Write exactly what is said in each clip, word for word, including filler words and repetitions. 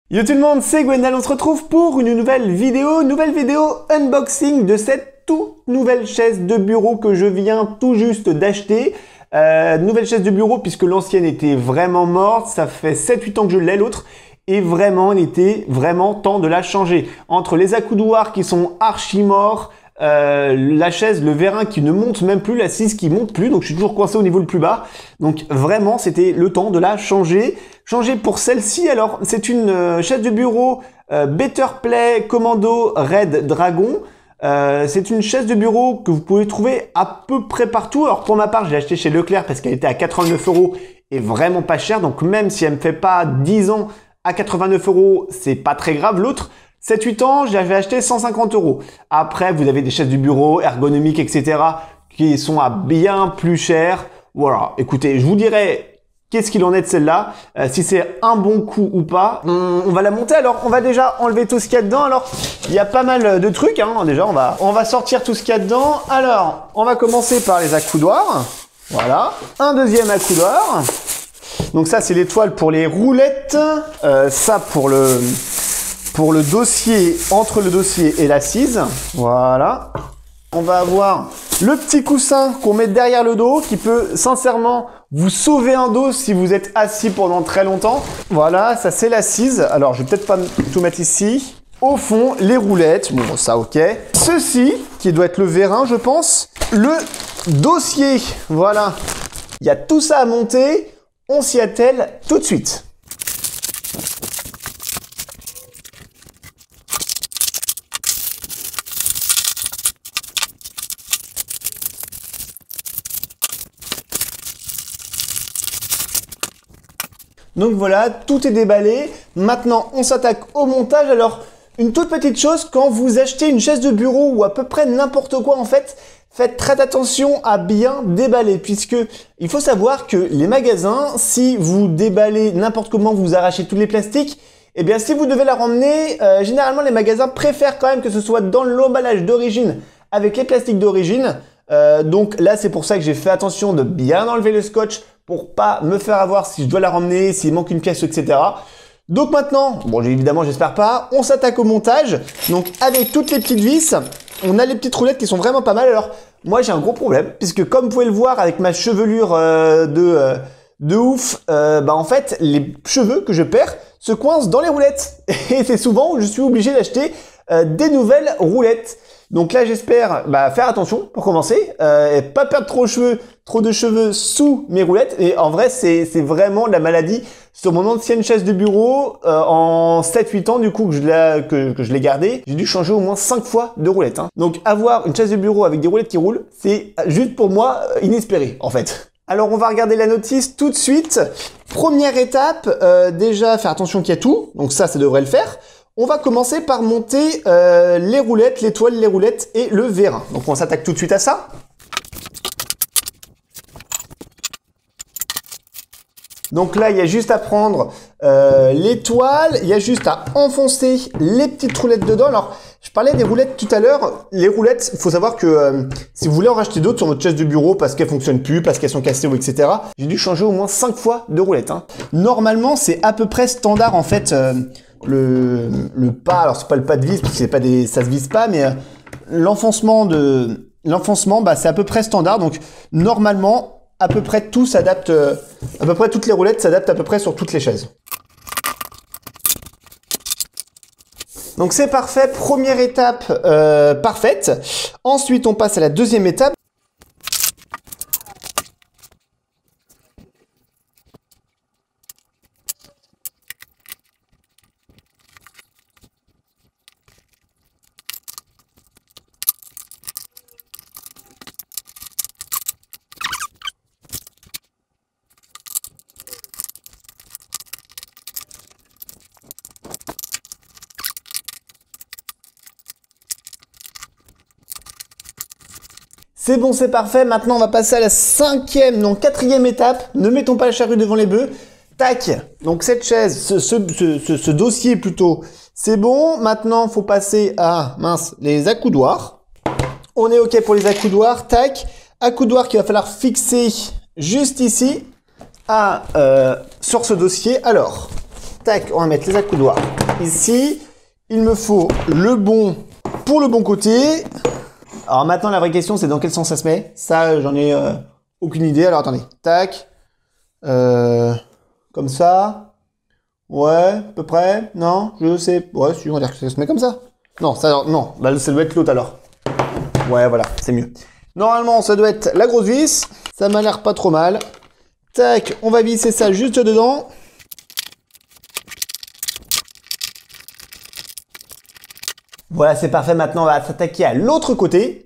Yo tout le monde, c'est Gwendal, on se retrouve pour une nouvelle vidéo, nouvelle vidéo unboxing de cette toute nouvelle chaise de bureau que je viens tout juste d'acheter. Euh, nouvelle chaise de bureau puisque l'ancienne était vraiment morte, ça fait sept huit ans que je l'ai l'autre. Et vraiment, il était vraiment temps de la changer. Entre les accoudoirs qui sont archi morts, euh, la chaise, le vérin qui ne monte même plus, l'assise qui monte plus, donc je suis toujours coincé au niveau le plus bas. Donc vraiment, c'était le temps de la changer. Changer pour celle-ci, alors c'est une euh, chaise de bureau euh, Better Play Commando Red Dragon. Euh, c'est une chaise de bureau que vous pouvez trouver à peu près partout. Alors pour ma part, je l'ai acheté chez Leclerc parce qu'elle était à quatre-vingt-neuf euros et vraiment pas chère. Donc même si elle me fait pas dix ans à quatre-vingt-neuf euros, c'est pas très grave. L'autre, sept huit ans, j'avais acheté cent cinquante euros. Après, vous avez des chaises de bureau ergonomiques, et cetera qui sont à bien plus cher. Voilà, écoutez, je vous dirai qu'est-ce qu'il en est de celle-là, euh, si c'est un bon coup ou pas. On, on va la monter, alors on va déjà enlever tout ce qu'il y a dedans. Alors, il y a pas mal de trucs, hein. Déjà, on va, on va sortir tout ce qu'il y a dedans. Alors, on va commencer par les accoudoirs. Voilà, un deuxième accoudoir. Donc ça, c'est l'étoile pour les roulettes. Euh, ça, pour le, pour le dossier, entre le dossier et l'assise. Voilà. On va avoir le petit coussin qu'on met derrière le dos qui peut sincèrement vous sauver un dos si vous êtes assis pendant très longtemps. Voilà, ça c'est l'assise. Alors, je vais peut-être pas tout mettre ici. Au fond, les roulettes. Bon, ça, ok. Ceci, qui doit être le vérin, je pense. Le dossier. Voilà. Il y a tout ça à monter. On s'y attelle tout de suite. Donc voilà, tout est déballé. Maintenant, on s'attaque au montage. Alors, une toute petite chose, quand vous achetez une chaise de bureau ou à peu près n'importe quoi en fait, faites très attention à bien déballer puisque il faut savoir que les magasins, si vous déballez n'importe comment, vous arrachez tous les plastiques, eh bien si vous devez la ramener, euh, généralement les magasins préfèrent quand même que ce soit dans l'emballage d'origine avec les plastiques d'origine. Euh, donc là, c'est pour ça que j'ai fait attention de bien enlever le scotch pour pas me faire avoir si je dois la ramener, s'il manque une pièce, et cetera. Donc maintenant, bon évidemment j'espère pas, on s'attaque au montage. Donc avec toutes les petites vis, on a les petites roulettes qui sont vraiment pas mal. Alors moi j'ai un gros problème, puisque comme vous pouvez le voir avec ma chevelure euh, de, euh, de ouf, euh, bah en fait les cheveux que je perds se coincent dans les roulettes. Et c'est souvent où je suis obligé d'acheter euh, des nouvelles roulettes. Donc là, j'espère bah, faire attention pour commencer, euh, et pas perdre trop de cheveux, trop de cheveux sous mes roulettes. Et en vrai, c'est vraiment de la maladie. Sur mon ancienne chaise de bureau, euh, en sept huit ans, du coup, que je l'ai que, que je l'ai gardée, j'ai dû changer au moins cinq fois de roulettes. Hein. Donc avoir une chaise de bureau avec des roulettes qui roulent, c'est juste pour moi inespéré, en fait. Alors, on va regarder la notice tout de suite. Première étape, euh, déjà, faire attention qu'il y a tout. Donc ça, ça devrait le faire. On va commencer par monter euh, les roulettes, l'étoile, les roulettes et le vérin. Donc on s'attaque tout de suite à ça. Donc là, il y a juste à prendre euh, l'étoile, il y a juste à enfoncer les petites roulettes dedans. Alors, je parlais des roulettes tout à l'heure. Les roulettes, il faut savoir que euh, si vous voulez en racheter d'autres sur votre chaise de bureau parce qu'elles fonctionnent plus, parce qu'elles sont cassées ou et cetera, j'ai dû changer au moins cinq fois de roulettes. Hein. Normalement, c'est à peu près standard en fait. Euh, le, le pas, alors c'est pas le pas de vis parce que c'est pas des, ça se vise pas, mais euh, l'enfoncement de l'enfoncement, bah c'est à peu près standard. Donc normalement, à peu près tout s'adapte, euh, à peu près toutes les roulettes s'adaptent à peu près sur toutes les chaises. Donc c'est parfait, première étape euh, parfaite. Ensuite, on passe à la deuxième étape. C'est bon, c'est parfait. Maintenant, on va passer à la cinquième, non, quatrième étape. Ne mettons pas la charrue devant les bœufs. Tac. Donc, cette chaise, ce, ce, ce, ce dossier plutôt, c'est bon. Maintenant, il faut passer à, mince, les accoudoirs. On est OK pour les accoudoirs. Tac. Accoudoir qu'il va falloir fixer juste ici, à, euh, sur ce dossier. Alors, tac, on va mettre les accoudoirs ici, il me faut le bon pour le bon côté. Alors maintenant, la vraie question, c'est dans quel sens ça se met. Ça, j'en ai euh, aucune idée. Alors attendez, tac, euh, comme ça. Ouais, à peu près. Non, je sais. Ouais, si, on va dire que ça se met comme ça. Non, ça, non, bah, ça doit être l'autre alors. Ouais, voilà, c'est mieux. Normalement, ça doit être la grosse vis. Ça m'a l'air pas trop mal. Tac, on va visser ça juste dedans. Voilà, c'est parfait. Maintenant, on va s'attaquer à l'autre côté.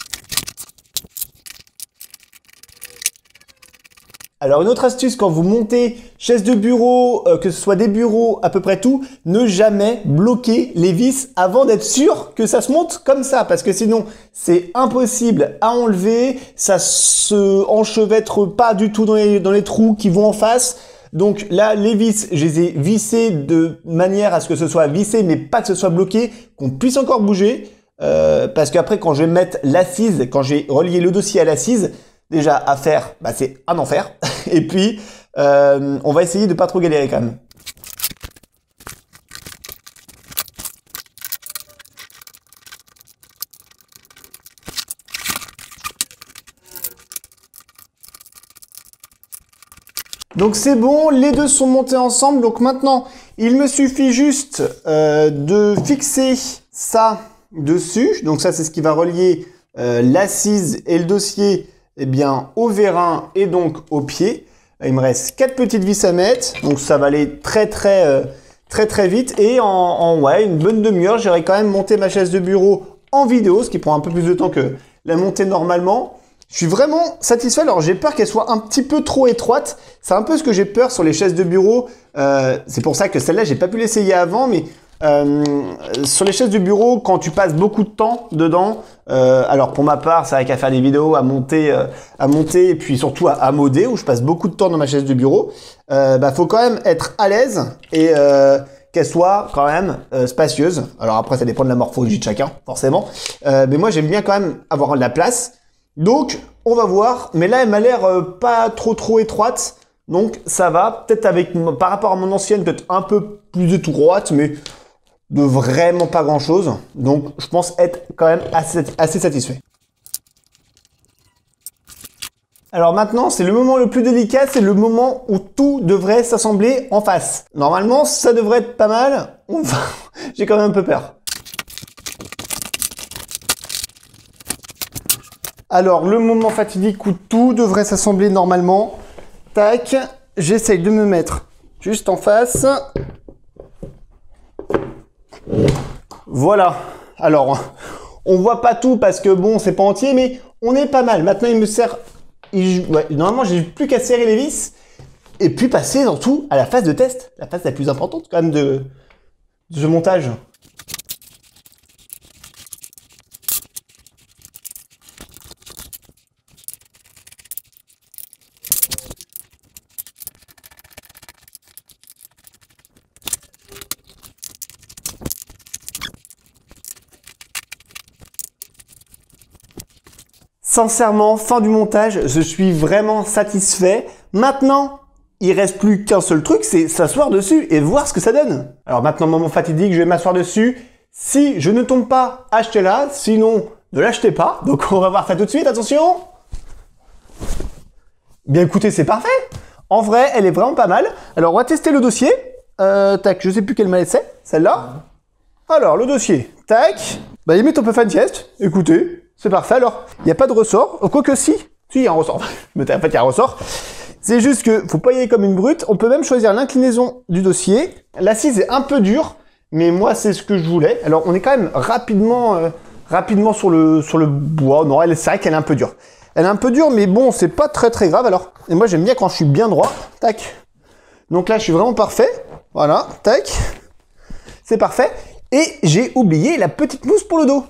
Alors, une autre astuce, quand vous montez chaise de bureau, euh, que ce soit des bureaux, à peu près tout, ne jamais bloquer les vis avant d'être sûr que ça se monte comme ça. Parce que sinon, c'est impossible à enlever. Ça se enchevêtre pas du tout dans les, dans les trous qui vont en face. Donc là, les vis, je les ai vissées de manière à ce que ce soit vissé, mais pas que ce soit bloqué, qu'on puisse encore bouger. Euh, parce qu'après, quand je vais mettre l'assise, quand j'ai relié le dossier à l'assise, déjà à faire, bah, c'est un enfer. Et puis, euh, on va essayer de pas trop galérer quand même. Donc c'est bon, les deux sont montés ensemble. Donc maintenant, il me suffit juste euh, de fixer ça dessus. Donc ça, c'est ce qui va relier euh, l'assise et le dossier eh bien, au vérin et donc au pied. Il me reste quatre petites vis à mettre. Donc ça va aller très très euh, très très vite. Et en, en ouais, une bonne demi-heure, j'aurai quand même monté ma chaise de bureau en vidéo, ce qui prend un peu plus de temps que la montée normalement. Je suis vraiment satisfait. Alors j'ai peur qu'elle soit un petit peu trop étroite. C'est un peu ce que j'ai peur sur les chaises de bureau. Euh, c'est pour ça que celle-là, j'ai pas pu l'essayer avant, mais euh, sur les chaises de bureau, quand tu passes beaucoup de temps dedans, euh, alors pour ma part, c'est vrai qu'à faire des vidéos, à monter, euh, à monter, et puis surtout à, à modder, où je passe beaucoup de temps dans ma chaise de bureau, euh, bah faut quand même être à l'aise et euh, qu'elle soit quand même euh, spacieuse. Alors après, ça dépend de la morphologie de chacun, forcément. Euh, mais moi, j'aime bien quand même avoir de la place. Donc, on va voir. Mais là, elle m'a l'air euh, pas trop trop étroite. Donc, ça va. Peut-être avec, par rapport à mon ancienne, peut-être un peu plus étroite, mais de vraiment pas grand-chose. Donc, je pense être quand même assez, assez satisfait. Alors maintenant, c'est le moment le plus délicat. C'est le moment où tout devrait s'assembler en face. Normalement, ça devrait être pas mal. J'ai quand même un peu peur. Alors, le moment fatidique où tout devrait s'assembler normalement. Tac, j'essaye de me mettre juste en face. Voilà. Alors, on voit pas tout parce que bon, c'est pas entier, mais on est pas mal. Maintenant, il me sert... Il... Ouais, normalement, j'ai plus qu'à serrer les vis et puis passer dans tout à la phase de test. La phase la plus importante quand même de, de ce montage. Sincèrement, fin du montage, je suis vraiment satisfait. Maintenant, il reste plus qu'un seul truc, c'est s'asseoir dessus et voir ce que ça donne. Alors maintenant, moment fatidique, je vais m'asseoir dessus. Si je ne tombe pas, achetez-la. Sinon, ne l'achetez pas. Donc on va voir ça tout de suite, attention. Bien écoutez, c'est parfait. En vrai, elle est vraiment pas mal. Alors on va tester le dossier. Euh, tac, je sais plus quelle mallette c'est, celle-là. Alors, le dossier, tac. Bah limite, on peut faire une sieste. Écoutez. C'est parfait. Alors, il n'y a pas de ressort. Quoique si. Si, il y a un ressort. Mais en fait, il y a un ressort. C'est juste que faut pas y aller comme une brute. On peut même choisir l'inclinaison du dossier. L'assise est un peu dure, mais moi, c'est ce que je voulais. Alors, on est quand même rapidement, euh, rapidement sur le, sur le bois. Non, elle, c'est vrai qu'elle est un peu dure. Elle est un peu dure, mais bon, c'est pas très très grave. Alors, et moi, j'aime bien quand je suis bien droit. Tac. Donc là, je suis vraiment parfait. Voilà. Tac. C'est parfait. Et j'ai oublié la petite mousse pour le dos.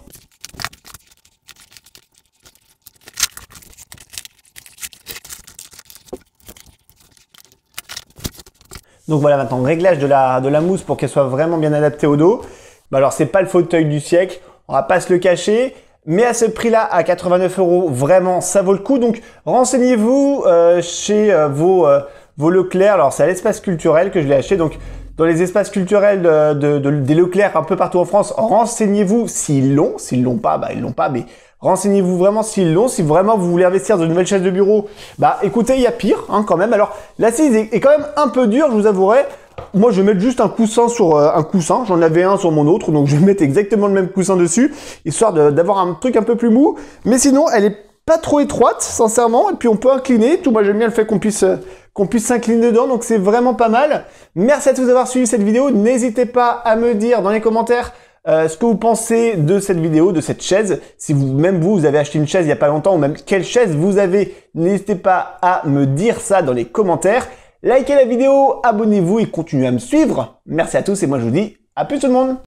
Donc voilà, maintenant, réglage de la, de la mousse pour qu'elle soit vraiment bien adaptée au dos. Bah alors, c'est pas le fauteuil du siècle, on va pas se le cacher. Mais à ce prix-là, à quatre-vingt-neuf euros, vraiment, ça vaut le coup. Donc, renseignez-vous euh, chez euh, vos, euh, vos Leclerc. Alors, c'est à l'espace culturel que je l'ai acheté. Donc, dans les espaces culturels de, de, de, des Leclerc un peu partout en France, renseignez-vous s'ils l'ont. S'ils l'ont pas, bah ils l'ont pas, mais renseignez-vous vraiment s'ils l'ont. Si vraiment vous voulez investir dans une nouvelle chaise de bureau, bah écoutez, il y a pire hein, quand même. Alors l'assise est, est quand même un peu dure, je vous avouerai. Moi, je vais mettre juste un coussin sur euh, un coussin. J'en avais un sur mon autre, donc je vais mettre exactement le même coussin dessus, histoire d'avoir un truc un peu plus mou. Mais sinon, elle est pas trop étroite, sincèrement. Et puis, on peut incliner. Tout, moi, j'aime bien le fait qu'on puisse euh, qu'on puisse s'incliner dedans, donc c'est vraiment pas mal. Merci à tous d'avoir suivi cette vidéo. N'hésitez pas à me dire dans les commentaires euh, ce que vous pensez de cette vidéo, de cette chaise. Si vous, même vous, vous avez acheté une chaise il y a pas longtemps, ou même quelle chaise vous avez, n'hésitez pas à me dire ça dans les commentaires. Likez la vidéo, abonnez-vous et continuez à me suivre. Merci à tous et moi je vous dis à plus tout le monde.